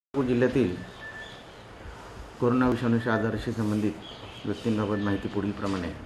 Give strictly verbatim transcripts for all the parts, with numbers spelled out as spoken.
नागपूर जिल्ह्यातील कोरोना विषाणूच्या आजाराशी संबंधित व्यक्तींबाबत माहिती पुढीलप्रमाणे आहे.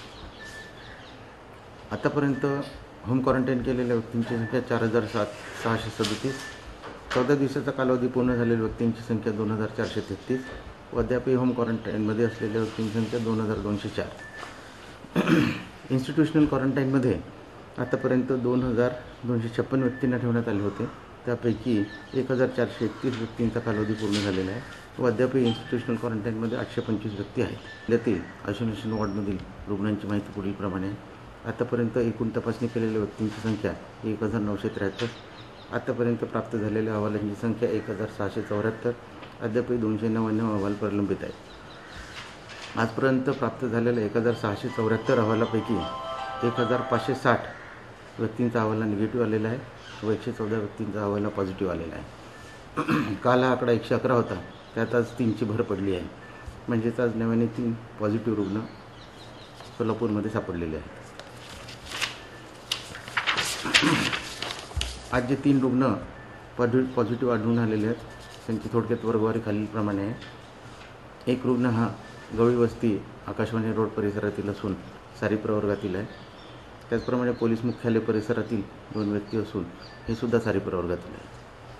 आतापर्यंत होम क्वारंटाईन केलेल्या व्यक्तींची संख्या चार हजार सात सहाशे सदतीस, चौदा दिवसाचा कालावधी पूर्ण झालेल्या व्यक्तींची संख्या दोन हजार चारशे तेहतीस व अद्यापही होम क्वारंटाईनमध्ये असलेल्या व्यक्तींची संख्या दोन हजार दोनशे चार. इन्स्टिट्यूशनल क्वारंटाईनमध्ये आतापर्यंत दोन हजार दोनशे छप्पन व्यक्तींना ठेवण्यात आले होते. त्यापैकी एक हजार चारशे एकतीस व्यक्तींचा कालावधी पूर्ण झालेला आहे व अद्यापही इन्स्टिट्यूशनल क्वारंटाईनमध्ये आठशे पंचवीस व्यक्ती आहेत. जिल्ह्यातील आयसोलेशन वॉर्डमधील रुग्णांची माहिती पुढीलप्रमाणे आहे. आतापर्यंत एकूण तपासणी केलेल्या व्यक्तींची संख्या एक हजार नऊशे त्र्याहत्तर. आतापर्यंत प्राप्त झालेल्या अहवालांची संख्या एक हजार सहाशे चौऱ्याहत्तर. अद्यापही दोनशे नव्याण्णव अहवाल प्रलंबित आहेत. आजपर्यंत प्राप्त झालेल्या एक हजार सहाशे चौऱ्याहत्तर अहवालापैकी एक हजार पाचशे साठ व्यक्तींचा अहवाल निगेटिव्ह आलेला आहे व एकशे चौदा व्यक्तींचा अहवाल पॉझिटिव्ह आलेला आहे. काल हा आकडा एकशे अकरा होता, त्यात आज तीनची भर पडली आहे. म्हणजेच आज नव्याने तीन पॉझिटिव्ह रुग्ण सोलापूरमध्ये सापडलेले आहेत. आज जे तीन रुग्ण पॉझिटिव्ह पॉझिटिव्ह आढळून आलेले आहेत त्यांची थोडक्यात वर्गवारी खालीलप्रमाणे आहे. एक रुग्ण हा गवळी वस्ती आकाशवाणी रोड परिसरातील असून सारी प्रवर्गातील आहे. त्याचप्रमाणे पोलीस मुख्यालय परिसरातील दोन व्यक्ती असून हे सुद्धा सारी प्रवर्गातील आहे.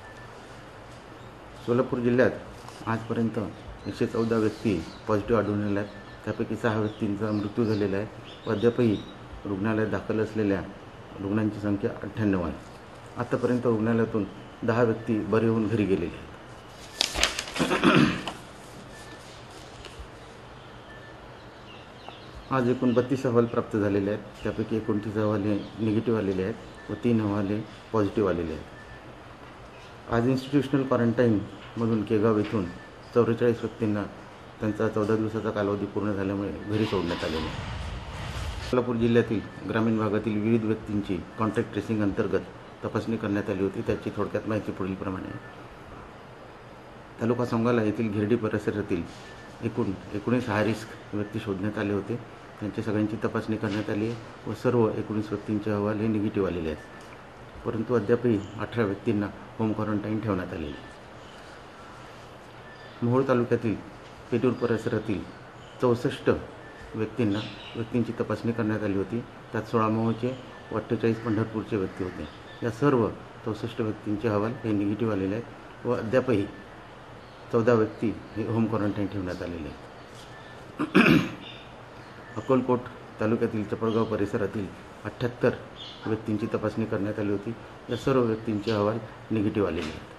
सोलापूर जिल्ह्यात आजपर्यंत एकशे चौदा व्यक्ती पॉझिटिव्ह आढळून आल्या आहेत. त्यापैकी सहा व्यक्तींचा मृत्यू झालेला आहे व अद्यापही रुग्णालयात दाखल असलेल्या रुग्णांची संख्या अठ्ठ्याण्णव आहे. आतापर्यंत रुग्णालयातून दहा व्यक्ती बरे होऊन घरी गेलेले आहेत. आज एकूण बत्तीस अहवाल प्राप्त झालेले आहेत. त्यापैकी एकोणतीस अहवाल हे निगेटिव्ह आलेले आहेत व तीन अहवाल हे पॉझिटिव्ह आलेले आहेत. आज इन्स्टिट्यूशनल क्वारंटाईनमधून केगाव येथून चौवेचाळीस व्यक्तींना त्यांचा चौदा दिवसाचा कालावधी पूर्ण झाल्यामुळे घरी सोडण्यात आलेले आहे. सोलापूर जिल्ह्यातील ग्रामीण भागातील विविध व्यक्तींची कॉन्टॅक्ट ट्रेसिंग अंतर्गत तपासणी करण्यात आली होती. त्याची थोडक्यात माहिती पुढीलप्रमाणे आहे. तालुका सोंगाला येथील गिरडी परिसरातील एकूण एकोणीस हाय रिस्क व्यक्ती शोधण्यात आले होते. त्यांची सगळ्यांची तपासणी करण्यात आली आहे व सर्व एकोणीस व्यक्तींचे अहवाल हे निगेटिव्ह आलेले आहेत. परंतु अद्यापही अठरा व्यक्तींना होम क्वारंटाईन ठेवण्यात आलेले आहे. मोहोळ तालुक्यातील पेटूर परिसरातील चौसष्ट व्यक्तींना व्यक्तींची तपासणी करण्यात आली होती. त्यात सोळा मोहोळचे व अठ्ठेचाळीस पंढरपूरचे व्यक्ती होते. या सर्व चौसष्ट व्यक्तींचे अहवाल हे निगेटिव्ह आलेले आहेत व अद्यापही चौदा व्यक्ती हे होम क्वारंटाईन ठेवण्यात आलेले आहेत. अक्कलकोट तालुक्यातील चपळगाव परिसरातील अठ्ठ्याहत्तर व्यक्तींची तपासणी करण्यात आली होती. या सर्व व्यक्तींचे अहवाल निगेटिव्ह आलेले आहेत.